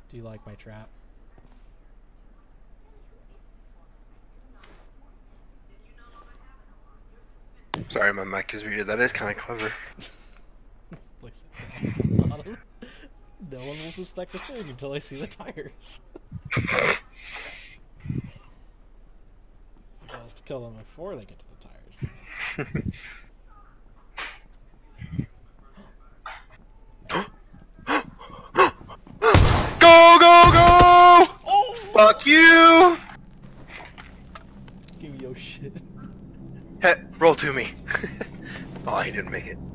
Do you like my trap? Sorry, my mic is muted. That is kind of clever. Place it down at the bottom. No one will suspect a thing until I see the tires. I has to kill them before they get to the tires. Go, go, go! Oh! Fuck you! Give me your shit. Hey, roll to me. Oh, he didn't make it.